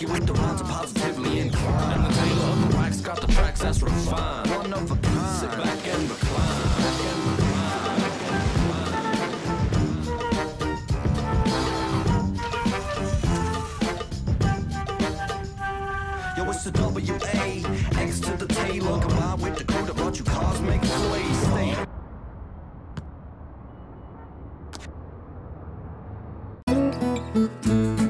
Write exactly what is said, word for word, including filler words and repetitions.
Funky with the rhymes are positively inclined. And the tailor of the wax got the tracks that's refined. One of a kind. Sit back and recline. Yo, it's the W A X to the Taylor, combined with the crew that brought you cosmic flays. Stay.